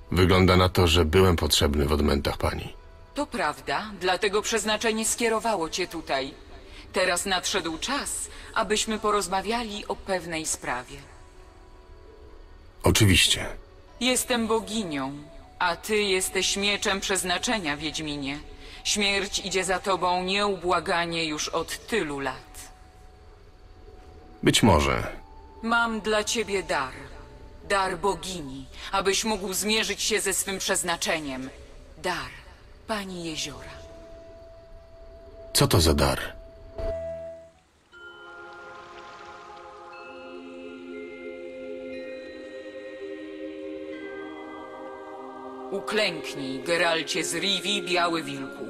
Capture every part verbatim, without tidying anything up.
Wygląda na to, że byłem potrzebny w odmętach pani. To prawda, dlatego przeznaczenie skierowało cię tutaj. Teraz nadszedł czas, abyśmy porozmawiali o pewnej sprawie. Oczywiście. Jestem boginią, a ty jesteś mieczem przeznaczenia, Wiedźminie. Śmierć idzie za tobą nieubłaganie już od tylu lat. Być może. Mam dla ciebie dar. Dar bogini, abyś mógł zmierzyć się ze swym przeznaczeniem. Dar pani Jeziora. Co to za dar? Uklęknij, Geralcie z Rivi, Biały Wilku.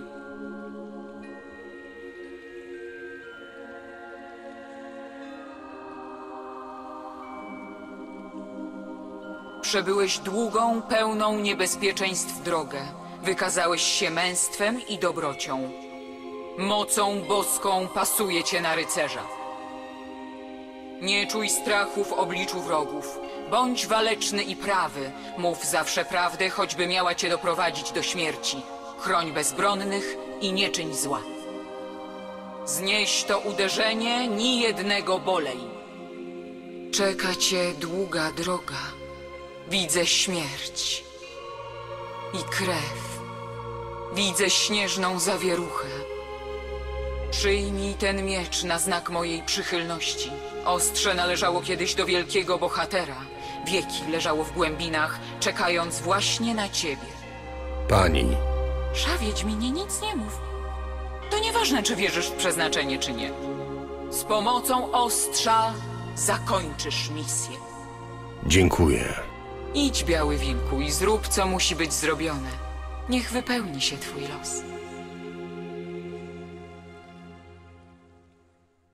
Przebyłeś długą, pełną niebezpieczeństw drogę. Wykazałeś się męstwem i dobrocią. Mocą boską pasuje cię na rycerza. Nie czuj strachu w obliczu wrogów. Bądź waleczny i prawy. Mów zawsze prawdę, choćby miała cię doprowadzić do śmierci. Chroń bezbronnych i nie czyń zła. Znieś to uderzenie, ni jednego bolej. Czeka cię długa droga. Widzę śmierć i krew. Widzę śnieżną zawieruchę. Przyjmij ten miecz na znak mojej przychylności. Ostrze należało kiedyś do wielkiego bohatera. Wieki leżało w głębinach, czekając właśnie na ciebie. Pani. Sza, Wiedźminie, nic nie mów. To nieważne, czy wierzysz w przeznaczenie, czy nie. Z pomocą ostrza zakończysz misję. Dziękuję. Idź, Biały Wilku, i zrób, co musi być zrobione. Niech wypełni się twój los.